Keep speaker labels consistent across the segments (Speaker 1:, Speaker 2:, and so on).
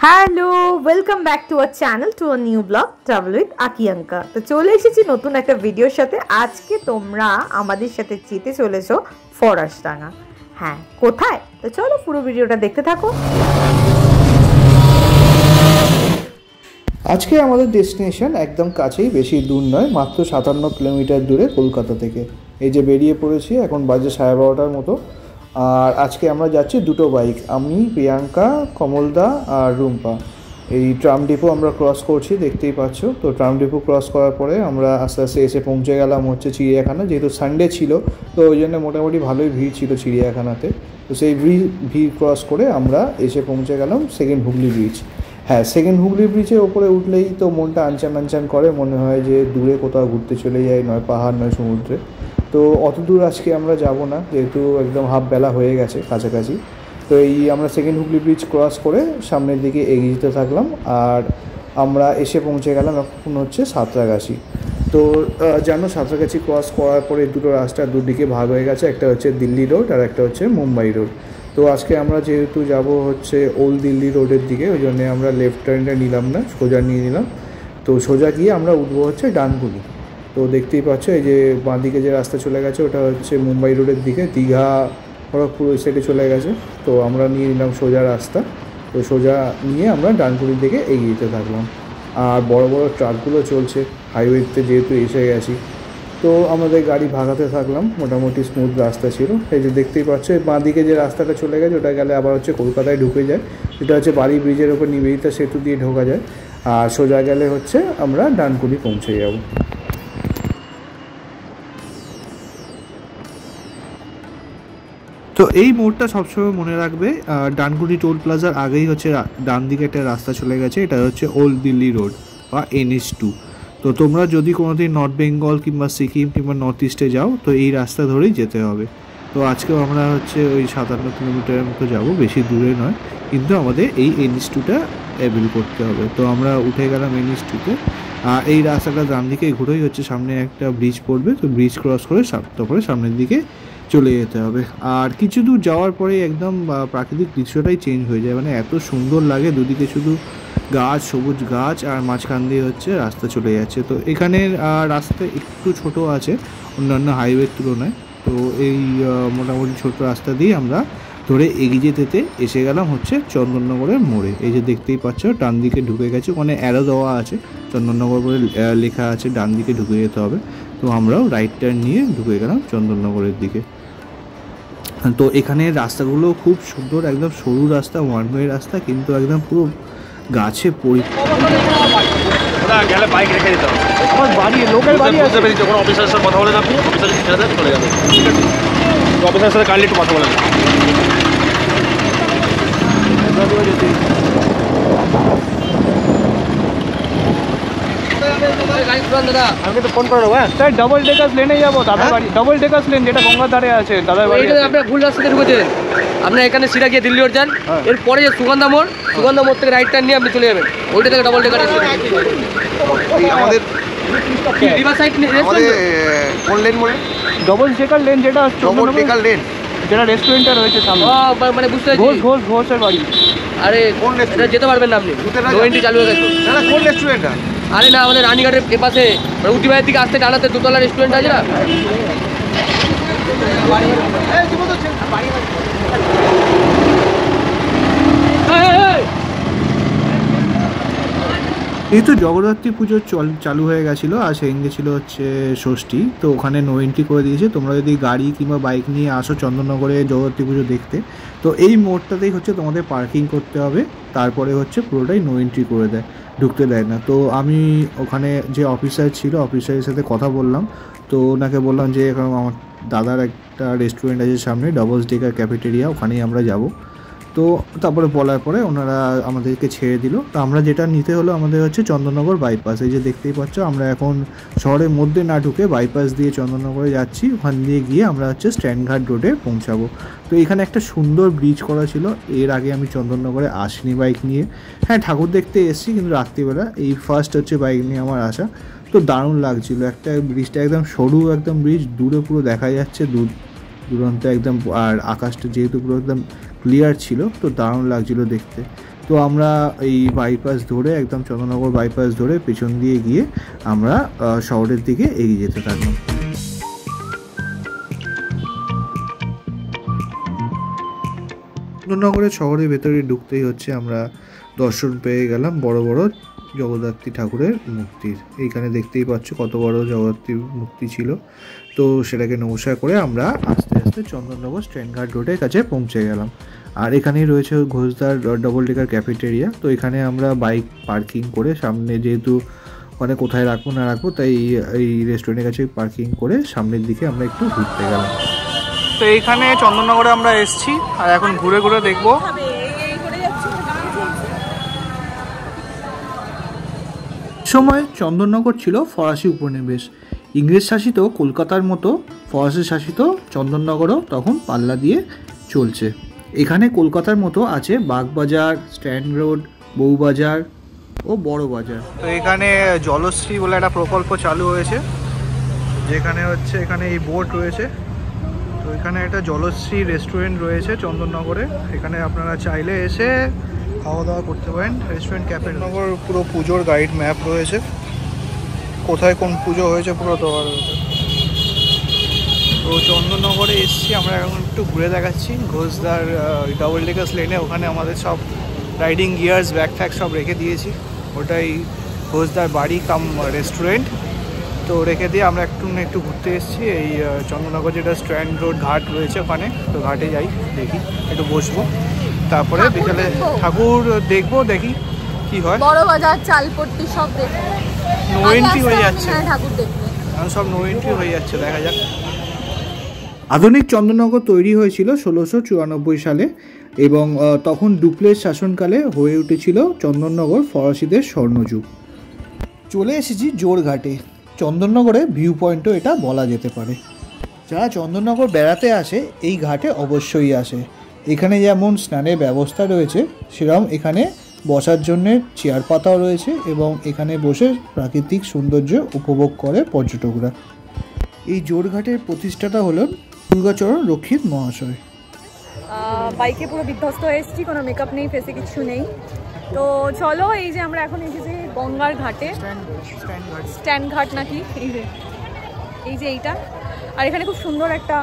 Speaker 1: Hello, welcome back to our channel, to a new blog travel with Akiyanka. তো চলে এসেছি নতুন একটা ভিডিওর সাথে। আজকে তোমরা আমাদের সাথে যেতে চলেছো ফরাসডাঙ্গা। হ্যাঁ, কোথায়? তো চলো পুরো ভিডিওটা দেখতে থাকো।
Speaker 2: আজকে আমাদের ডেস্টিনেশন একদম কাছেই, বেশি দূর নয়, মাত্র 57 কিলোমিটার দূরে কলকাতা থেকে। এই যে বেরিয়ে পড়েছি, এখন বাজে 12:30টার মতো। আর আজকে আমরা যাচ্ছি দুটো বাইক, আমি, প্রিয়াঙ্কা, কমলদা আর রুম্পা। এই ট্রাম ডিপো আমরা ক্রস করছি, দেখতেই পাচ্ছ। তো ট্রাম ডিপো ক্রস করার পরে আমরা আস্তে আস্তে এসে পৌঁছে গেলাম হচ্ছে চিড়িয়াখানা। যেহেতু সানডে ছিল, তো ওই জন্য মোটামুটি ভালোই ভিড় ছিল চিড়িয়াখানাতে। তো সেই ভিড় ক্রস করে আমরা এসে পৌঁছে গেলাম সেকেন্ড হুগলি ব্রিজ। হ্যাঁ, সেকেন্ড হুগলি ব্রিজের ওপরে উঠলেই তো মনটা আনচান আনচান করে, মনে হয় যে দূরে কোথাও ঘুরতে চলে যাই, নয় পাহাড় নয় সমুদ্রে। তো অত দূর আজকে আমরা যাব না, যেহেতু একদম হাফ বেলা হয়ে গেছে কাছাকাছি। তো এই আমরা সেকেন্ড হুগলি ব্রিজ ক্রস করে সামনের দিকে এগিয়ে যেতে থাকলাম। আর আমরা এসে পৌঁছে গেলাম এখন হচ্ছে সাঁতরাগাছি। তো জানো, সাঁতরাগাছি ক্রস করার পরে দুটো রাস্তা দুদিকে ভাগ হয়ে গেছে, একটা হচ্ছে দিল্লি রোড আর একটা হচ্ছে মুম্বাই রোড। তো আজকে আমরা যেহেতু যাব হচ্ছে ওল্ড দিল্লি রোডের দিকে, ওই জন্যে আমরা লেফট টার্নটা নিলাম না, সোজা নিয়ে নিলাম। তো সোজা গিয়ে আমরা উঠবো হচ্ছে ডানকুনি। তো দেখতেই পাচ্ছ, এই যে বাঁ দিকে যে রাস্তা চলে গেছে ওটা হচ্ছে মুম্বাই রোডের দিকে, দীঘা খড়গপুর ওই সাইডে চলে গেছে। তো আমরা নিয়ে নিলাম সোজা রাস্তা। তো সোজা নিয়ে আমরা ডানকুনির দিকে এগিয়ে যেতে থাকলাম। আর বড় বড় ট্রাকগুলো চলছে, হাইওয়েতে যেহেতু এসে গেছি। তো আমাদের গাড়ি ভাগাতে থাকলাম, মোটামুটি স্মুথ রাস্তা ছিল। এই যে দেখতেই পাচ্ছ, বাঁ দিকে যে রাস্তাটা চলে গেছে ওটা গেলে আবার হচ্ছে কলকাতায় ঢুকে যায়। এটা হচ্ছে বাড়ি ব্রিজের ওপর নিবেদিতা সেতু দিয়ে ঢোকা যায়। আর সোজা গেলে হচ্ছে আমরা ডানকুনি পৌঁছে যাব। তো এই মোড়টা সবসময় মনে রাখবে, ডানকুনি টোল প্লাজার আগেই হচ্ছে ডান দিকে একটা রাস্তা চলে গেছে, এটা হচ্ছে ওল্ড দিল্লি রোড বা NH2। তো তোমরা যদি কোনোদিন নর্থ বেঙ্গল কিংবা সিকিম কিংবা নর্থ ইস্টে যাও, তো এই রাস্তা ধরেই যেতে হবে। তো আজকেও আমরা হচ্ছে ওই 57 কিলোমিটারের মতো যাবো, বেশি দূরে নয়, কিন্তু আমাদের এই NH2টা অ্যাভেল করতে হবে। তো আমরা উঠে গেলাম NH2তে। এই রাস্তাটা ডান দিকে ঘুরেই হচ্ছে সামনে একটা ব্রিজ পড়বে, তো ব্রিজ ক্রস করে তারপরে সামনের দিকে চলে যেতে হবে। আর কিছু দূর যাওয়ার পরে একদম প্রাকৃতিক দৃশ্যটাই চেঞ্জ হয়ে যায়, মানে এত সুন্দর লাগে, দুদিকে শুধু গাছ, সবুজ গাছ, আর মাঝখান দিয়ে হচ্ছে রাস্তা চলে যাচ্ছে। তো এখানের রাস্তা একটু ছোট আছে অন্যান্য হাইওয়ের তুলনায়। তো এই মোটামুটি ছোট রাস্তা দিয়ে আমরা ধরে এগিয়ে যেতে এসে গেলাম হচ্ছে চন্দননগরের মোড়ে। এই যে দেখতেই পাচ্ছ, ডান দিকে ঢুকে গেছে, ওখানে অ্যারো দেওয়া আছে, চন্দননগর বলে লেখা আছে, ডান দিকে ঢুকে যেতে হবে। তো আমরাও রাইট টার্ন নিয়ে ঢুকে গেলাম চন্দননগরের দিকে। তো এখানে রাস্তাগুলো খুব সুন্দর, একদম সরু রাস্তা, ওয়ান ওয়ে রাস্তা, কিন্তু একদম পুরো গাছে
Speaker 3: গেলে বাইক রেখে দিতে হবে।
Speaker 2: আমার বাড়ি লোকাল বাড়ি আছে,
Speaker 3: যখন অফিসারের সাথে কথা বলেন আপনি, অফিসার ছেড়ে দেন, চলে যাবেন। ঠিক আছে, অফিসারের সাথে কাইন্ডলি একটু কথা বলেন।
Speaker 2: আমাকে তো ফোন করে দেবো। হ্যাঁ স্যার, ডবল ডেকার্স লেনে যাবো, দাদার বাড়ি ডবল ডেকার্স লেন, যেটা গঙ্গার ধারে আছে, দাদার বাড়ি।
Speaker 4: আপনার ভুল রাস্তাতে ঢুকেছেন, আপনার এখানে সিরা গিয়ে দিল্লি রোড যান, এরপরে যে সুগন্ধা মোড় থেকে রাইট টার্ন নিয়ে আপনি চলে যাবেন, ওইটা থেকে ডবল ডেকার আসবে।
Speaker 3: আমাদের
Speaker 4: রিভার সাইড
Speaker 3: কোন লেন বলে?
Speaker 2: ডবল ডেকার লেন, যেটা
Speaker 3: ডবল ডেকার লেন,
Speaker 2: যেটা রেস্টুরেন্টটা রয়েছে সামনে।
Speaker 4: মানে বুঝতে
Speaker 2: ঘোষের বাড়ি।
Speaker 4: আরে
Speaker 3: কোন রেস্টুরেন্ট?
Speaker 4: যেতে পারবেন না আপনি, নো এন্ট্রি চালু হয়ে গেছে।
Speaker 3: না, কোন রেস্টুরেন্টটা?
Speaker 4: আরে না, আমাদের রানীঘাটের এপাশে উটিবাড়ির দিকে আসতে ডানাতে দোতলা রেস্টুরেন্ট আছে না।
Speaker 2: এই তো জগদ্ধাত্রী পুজো চালু হয়ে গেছিলো, আর সেদিনকে ছিল হচ্ছে ষষ্ঠী। তো ওখানে নো এন্ট্রি করে দিয়েছে। তোমরা যদি গাড়ি কিংবা বাইক নিয়ে আসো চন্দননগরে জগদ্ধাত্রী পুজো দেখতে, তো এই মোড়টাতেই হচ্ছে তোমাদের পার্কিং করতে হবে, তারপরে হচ্ছে পুরোটাই নো এন্ট্রি করে দেয়, ঢুকতে দেয় না। তো আমি ওখানে যে অফিসার ছিল, অফিসারের সাথে কথা বললাম। তো ওনাকে বললাম যে এখন আমার দাদার একটা রেস্টুরেন্ট আছে সামনে, ডবল ডেকার ক্যাফেটেরিয়া, ওখানেই আমরা যাব। তো তারপরে বলার পরে ওনারা আমাদেরকে ছেড়ে দিল। তো আমরা যেটা নিতে হলো, আমাদের হচ্ছে চন্দননগর বাইপাস। এই যে দেখতেই পাচ্ছ, আমরা এখন শহরের মধ্যে না ঢুকে বাইপাস দিয়ে চন্দননগরে যাচ্ছি। ওখান দিয়ে গিয়ে আমরা হচ্ছে স্ট্যান্ডঘাট রোডে পৌঁছাবো। তো এখানে একটা সুন্দর ব্রিজ করা ছিল, এর আগে আমি চন্দননগরে আসিনি বাইক নিয়ে। হ্যাঁ, ঠাকুর দেখতে এসেছি, কিন্তু রাত্রিবেলা এই ফার্স্ট হচ্ছে বাইক নিয়ে আমার আসা। তো দারুণ লাগছিল, একটা ব্রিজটা একদম সরু, একদম ব্রিজ, দূরে পুরো দেখা যাচ্ছে দূরান্তে একদম। আর আকাশটা যেহেতু পুরো একদম ক্লিয়ার ছিল, তো দারুণ লাগছিল দেখতে। তো আমরা এই বাইপাস ধরে একদম চন্দননগর বাইপাস ধরে পেছন দিয়ে গিয়ে আমরা শহরের দিকে এগিয়ে যেতে থাকলাম। চন্দননগরের শহরের ভেতরে ঢুকতেই হচ্ছে আমরা দর্শন পেয়ে গেলাম বড় বড় জগদ্ধাত্রী ঠাকুরের মূর্তির। এইখানে দেখতেই পাচ্ছ কত বড় জগদ্ধাত্রীর মূর্তি ছিল। তো সেটাকে নমস্কার করে আমরা আস্তে আস্তে চন্দননগর স্ট্যান্ডঘাট রোডের কাছে পৌঁছে গেলাম। আর এখানেই রয়েছে ঘোষদার ডবল ডেকার ক্যাফেটেরিয়া। তো এখানে আমরা বাইক পার্কিং করে সামনে, যেহেতু ওখানে কোথায় রাখবো না রাখবো, তাই এই রেস্টুরেন্টের কাছে পার্কিং করে সামনের দিকে আমরা একটু ঘুরতে গেলাম।
Speaker 5: তো এইখানে চন্দননগরে আমরা এসেছি আর এখন ঘুরে ঘুরে দেখবো।
Speaker 2: সময় চন্দননগর ছিল ফরাসি উপনিবেশ। ইংরেজ শাসিত কলকাতার মতো ফরাসি শাসিত চন্দননগরও তখন পাল্লা দিয়ে চলছে। এখানে কলকাতার মতো আছে বাগবাজার, স্ট্যান্ড রোড, বউবাজার ও বড় বাজার।
Speaker 5: তো এখানে জলশ্রী বলে একটা প্রকল্প চালু হয়েছে, যেখানে হচ্ছে এখানে এই বোট রয়েছে। তো এখানে একটা জলশ্রী রেস্টুরেন্ট রয়েছে চন্দননগরে। এখানে আপনারা চাইলে এসে খাওয়া দাওয়া করতে পারেন। রেস্টুরেন্ট ক্যাফে নগর পুরো পুজোর গাইড ম্যাপ রয়েছে, কোথায় কোন পুজো হয়েছে পুরো দেওয়া রয়েছে। তো চন্দননগরে এসেছি আমরা, এখন একটু ঘুরে দেখাচ্ছি। ঘোষদার ডবল ডেকার্স লেনে ওখানে আমাদের সব রাইডিং গিয়ার্স, ব্যাগ ফ্যাগ সব রেখে দিয়েছি। ওটাই ঘোষদার বাড়ি কাম রেস্টুরেন্ট। তো রেখে দিয়ে আমরা একটু ঘুরতে এসেছি এই চন্দননগর, যেটা স্ট্যান্ড রোড ঘাট রয়েছে ওখানে। তো ঘাটে যাই, দেখি একটু বসবো, তারপরে বিকালে ঠাকুর দেখবো, দেখি কি হয়।
Speaker 6: বড় বাজার, চালপট্টি সব দেখবো।
Speaker 5: নো এন্ট্রি হয়ে যাচ্ছে,
Speaker 6: ঠাকুর দেখবো,
Speaker 5: এখন সব নো এন্ট্রি হয়ে যাচ্ছে, দেখা যাক।
Speaker 2: আধুনিক চন্দননগর তৈরি হয়েছিল 1694 সালে এবং তখন ডুপ্লেস শাসনকালে হয়ে উঠেছিল চন্দননগর ফরাসিদের স্বর্ণযুগ। চলে এসেছি জোরঘাটে। চন্দননগরে ভিউ পয়েন্টও এটা বলা যেতে পারে। যারা চন্দননগর বেড়াতে আসে এই ঘাটে অবশ্যই আসে। এখানে যেমন স্নানের ব্যবস্থা রয়েছে, সেরকম এখানে বসার জন্যে চেয়ার পাতাও রয়েছে এবং এখানে বসে প্রাকৃতিক সৌন্দর্য উপভোগ করে পর্যটকরা। এই জোরঘাটের প্রতিষ্ঠাতা হলেন দুর্গাচরণ রক্ষিত মহাশয়।
Speaker 6: বাইকে পুরো বিধ্বস্ত হয়ে এসেছি, কোনো মেকআপ নেই, ফেসে কিছু নেই। তো চলো, এই যে আমরা এখন এসেছি গঙ্গার ঘাটে, স্ট্যান্ড ঘাট নাকি, এই যে এইটা। আর এখানে খুব সুন্দর একটা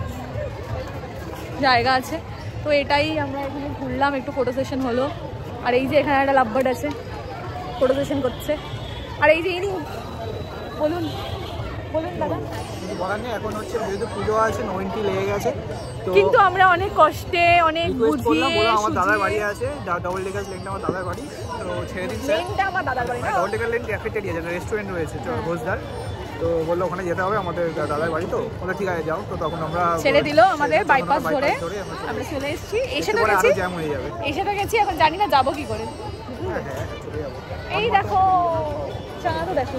Speaker 6: জায়গা আছে। তো এটাই আমরা এখানে ঘুরলাম, একটু ফটো সেশন হলো। আর এই যে এখানে একটা লাভবার্ড আছে, ফটো সেশন করছে। আর এই যে ইনি, বলুন বলুন দাদা।
Speaker 5: এখন হচ্ছে যেহেতু পুজো আছে, নো এন্ট্রি লেগে গেছে,
Speaker 6: কিন্তু আমরা অনেক কষ্টে, অনেক বুঝিয়ে,
Speaker 5: আমার দাদার বাড়ি আছে, ডবল ডেকার লেনটা আমার দাদার বাড়ি। তো ছেড়ে দিন,
Speaker 6: লেনটা আমার দাদার বাড়ি না,
Speaker 5: ডবল ডেকার লেন ক্যাফেটেরিয়া, যেটা রেস্টুরেন্ট রয়েছে ঘোষদার। তো বললো ওখানে যেতে হবে, আমাদের দাদার বাড়ি। তো ওটা ঠিক আছে, যাও। তো তখন আমরা
Speaker 6: ছেড়ে দিল আমাদের বাইপাস ধরে, আমরা চলে এসেছি। এসে তো গেছি,
Speaker 5: জ্যাম হয়ে যাবে,
Speaker 6: এসে তো গেছি, এখন জানি না যাবো কি করে।
Speaker 5: চলে যাবো।
Speaker 6: এই দেখো চাঁদা, তো দেখো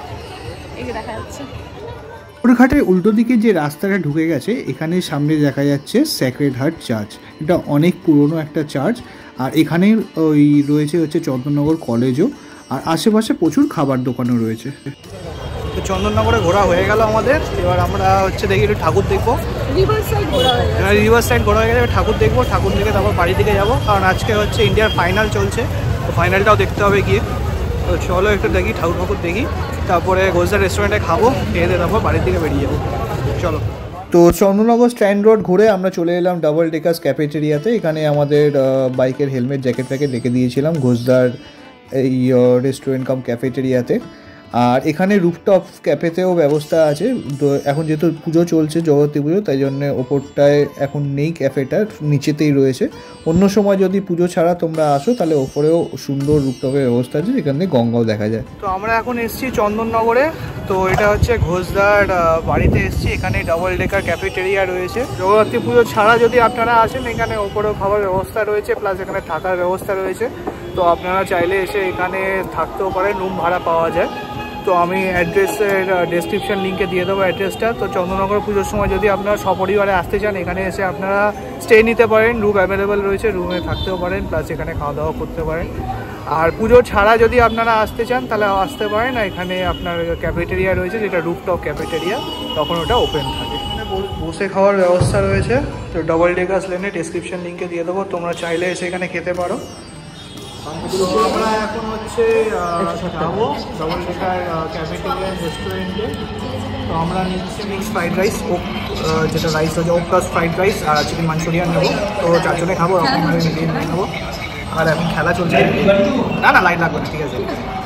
Speaker 6: এই যে দেখা যাচ্ছে।
Speaker 2: জোরঘাটের উল্টো দিকে যে রাস্তাটা ঢুকে গেছে, এখানে সামনে দেখা যাচ্ছে স্যাক্রেড হার্ট চার্চ। এটা অনেক পুরনো একটা চার্চ। আর এখানে ওই রয়েছে হচ্ছে চন্দননগর কলেজও, আর আশেপাশে প্রচুর খাবার দোকানও রয়েছে।
Speaker 5: তো চন্দননগরে ঘোরা হয়ে গেল আমাদের। এবার আমরা হচ্ছে দেখি একটু ঠাকুর দেখবো।
Speaker 6: রিভার সাইড ঘোরা হয়ে গেছে,
Speaker 5: রিভার সাইড ঘোরা হয়ে গেছে, ঠাকুর দেখবো। ঠাকুর দেখে তারপর বাড়ি দিকে যাবো, কারণ আজকে হচ্ছে ইন্ডিয়ার ফাইনাল চলছে। তো ফাইনালটাও দেখতে হবে গিয়ে। তো চলো একটু দেখি, ঠাকুর দেখি, তারপরে ঘোষদার রেস্টুরেন্টে খাবো, খেয়ে দিয়ে তারপর বাড়ির দিকে বেরিয়ে যাবো। চলো।
Speaker 2: তো চন্দননগর স্ট্যান্ড রোড ঘুরে আমরা চলে এলাম ডাবল ডেকার্স ক্যাফেটেরিয়াতে। এখানে আমাদের বাইকের হেলমেট, জ্যাকেট প্যাকেট রেখে দিয়েছিলাম ঘোষদার এই রেস্টুরেন্ট কাম ক্যাফেটেরিয়াতে। আর এখানে রুফটপ ক্যাফেতেও ব্যবস্থা আছে। তো এখন যেহেতু পুজো চলছে, জগদ্ধাত্রী পুজো, তাই জন্য ওপরটায় এখন নেই ক্যাফেটা, নিচেতেই রয়েছে। অন্য সময় যদি পুজো ছাড়া তোমরা আসো, তাহলে ওপরেও সুন্দর রুফটপের ব্যবস্থা আছে, যেখান থেকে গঙ্গাও দেখা যায়।
Speaker 5: তো আমরা এখন এসেছি চন্দননগরে। তো এটা হচ্ছে ঘোষদার বাড়িতে এসেছি। এখানে ডাবল ডেকার ক্যাফেটেরিয়া রয়েছে। জগদ্ধাত্রী পুজো ছাড়া যদি আপনারা আসেন, এখানে ওপরেও খাবার ব্যবস্থা রয়েছে, প্লাস এখানে থাকার ব্যবস্থা রয়েছে। তো আপনারা চাইলে এসে এখানে থাকতেও পারেন, রুম ভাড়া পাওয়া যায়। তো আমি অ্যাড্রেসের ডেসক্রিপশন লিঙ্কে দিয়ে দেবো অ্যাড্রেসটা। তো চন্দননগর পুজোর সময় যদি আপনারা সপরিবারে আসতে চান, এখানে এসে আপনারা স্টে নিতে পারেন, রুম অ্যাভেলেবেল রয়েছে, রুমে থাকতেও পারেন, প্লাস এখানে খাওয়া দাওয়া করতে পারেন। আর পুজো ছাড়া যদি আপনারা আসতে চান, তাহলে আসতে পারেন। এখানে আপনার ক্যাফেটেরিয়া রয়েছে, যেটা রুফটপ ক্যাফেটেরিয়া, তখন ওটা ওপেন থাকে। এখানে বসে খাওয়ার ব্যবস্থা রয়েছে। তো ডবল ডেকার্স লেনে ডেসক্রিপশন লিঙ্কে দিয়ে দেবো, তোমরা চাইলে এসে এখানে খেতে পারো। তো আমরা এখন হচ্ছে যাবো ডবল ডেকার ক্যাফেটেরিয়া রেস্টুরেন্টে। তো আমরা নিচ্ছি মিক্স ফ্রাইড রাইস, ওক যেটা রাইস হচ্ছে ওক প্লাস ফ্রাইড রাইস আর চিকেন মাঞ্চুরিয়ান নেবো। তো 4 জনে খাবো, এরকমভাবে মিলিয়ে নিয়ে নেবো। আর এখন খেলা চলছে, না লাইট লাগবে না, ঠিক আছে।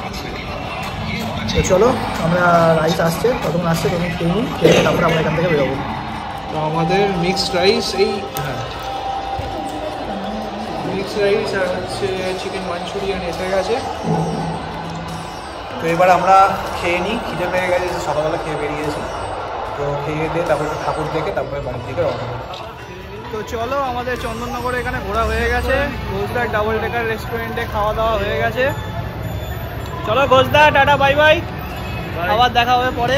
Speaker 5: তো চলো, আমরা রাইস আসছে, ততক্ষণ আসছে তখন খেয়ে নিই, খেয়ে তারপরে আমরা এখান থেকে বেরোবো। তো আমাদের মিক্সড রাইস, মিক্সড রাইস আর হচ্ছে চিকেন মাঞ্চুরিয়ান এসে গেছে। তো এবার আমরা খেয়ে নিই, খিদে পেয়ে গেছে, সকালবেলা খেয়ে বেরিয়েছি। তো খেয়ে দিয়ে তারপরে ঠাকুর দেখে তারপরে বাড়ির দিকে রওনা হবে। তো চলো, আমাদের চন্দননগরে এখানে ঘোরা হয়ে গেছে, ঘোষদা ডাবল ডেকার রেস্টুরেন্টে খাওয়া দাওয়া হয়ে গেছে। চলো ঘোষদা, টাটা বাই বাই, আবার দেখা হবে পরে।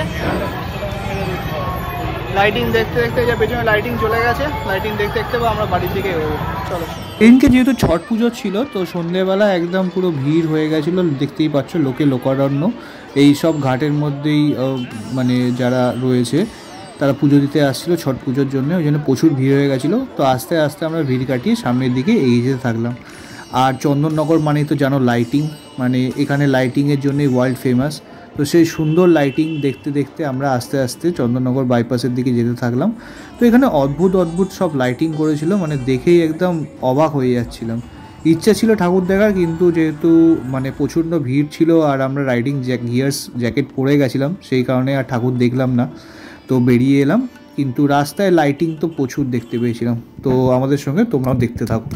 Speaker 5: লাইটিং দেখতে দেখতে, যে পেছনে লাইটিং চলে গেছে, লাইটিং দেখতে দেখতে আমরা বাড়ির দিকে এগোবো। চলো।
Speaker 2: এদিনকে যেহেতু ছট পুজো ছিল, তো সন্ধ্যেবেলা একদম পুরো ভিড় হয়ে গেছিলো, দেখতেই পাচ্ছ, লোকারণ্য। এই সব ঘাটের মধ্যেই মানে যারা রয়েছে তারা পুজো দিতে আসছিল ছট পুজোর জন্য, ওই জন্য প্রচুর ভিড় হয়ে গেছিলো। তো আস্তে আস্তে আমরা ভিড় কাটিয়ে সামনের দিকে এগিয়ে যেতে থাকলাম। আর চন্দননগর মানেই তো জানো লাইটিং, মানে এখানে লাইটিংয়ের জন্যই ওয়ার্ল্ড ফেমাস। তো সেই সুন্দর লাইটিং দেখতে দেখতে আমরা আস্তে আস্তে চন্দননগর বাইপাসের দিকে যেতে থাকলাম। তো এখানে অদ্ভুত সব লাইটিং করেছিল, মানে দেখেই একদম অবাক হয়ে যাচ্ছিলাম। ইচ্ছা ছিল ঠাকুর দেখার, কিন্তু যেহেতু মানে প্রচণ্ড ভিড় ছিল আর আমরা রাইডিং জ্যাকেট পরে গেছিলাম, সেই কারণে আর ঠাকুর দেখলাম না। তো বেরিয়ে এলাম, কিন্তু রাস্তায় লাইটিং তো প্রচুর দেখতে পেয়েছিলাম। তো আমাদের সঙ্গে তোমরাও দেখতে থাকো।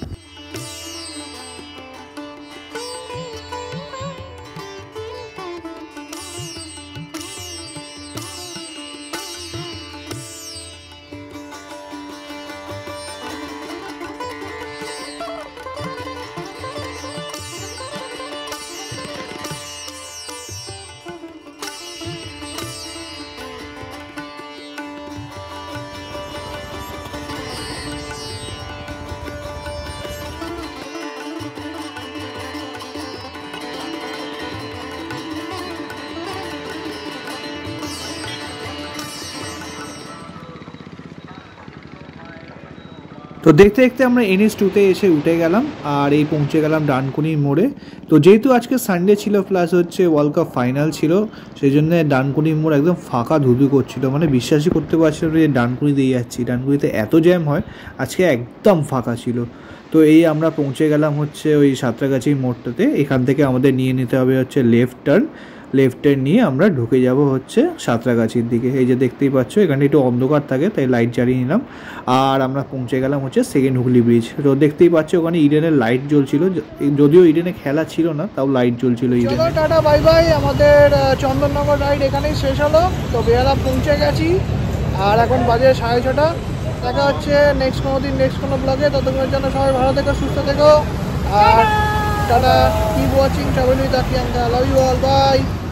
Speaker 2: তো দেখতে দেখতে আমরা NH2-তে এসে উঠে গেলাম, আর এই পৌঁছে গেলাম ডানকুনির মোড়ে। তো যেহেতু আজকে সানডে ছিল, প্লাস হচ্ছে ওয়ার্ল্ড কাপ ফাইনাল ছিল, সেই জন্য ডানকুনির মোড় একদম ফাঁকা ধুধু করছিল, মানে বিশ্বাসই করতে পারছিল যে ডানকুনি দিয়ে যাচ্ছি। ডানকুনিতে এত জ্যাম হয়, আজকে একদম ফাঁকা ছিল। তো এই আমরা পৌঁছে গেলাম হচ্ছে ওই সাঁতরাগাছি মোড়টাতে। এখান থেকে আমাদের নিয়ে নিতে হবে হচ্ছে লেফট টার্ন নিয়ে আমরা ঢুকে যাব হচ্ছে সাঁতরাগাছির দিকে। এই যে দেখতেই পাচ্ছ, এখানে একটু অন্ধকার থাকে, তাই লাইট জ্বালিয়ে নিলাম। আর আমরা পৌঁছে গেলাম হচ্ছে সেকেন্ড হুগলি ব্রিজ। তো দেখতেই পাচ্ছ, ওখানে ইডেনের লাইট জ্বলছিল, যদিও ইডেনে খেলা ছিল না, তাও লাইট জ্বলছিল ইডেনে।
Speaker 5: টাটা বাই বাই, আমাদের চন্দননগর রাইড এখানেই শেষ হলো। তো বেহালা পৌঁছে গেছি, আর এখন বাজে 6:30। দেখা হচ্ছে নেক্সট কোনো ব্লগে। ততক্ষণের জন্য সবাই ভালো থেকো, সুস্থ থেকো, আর tata. Keep watching travel with Akiyanka. Love you all, by.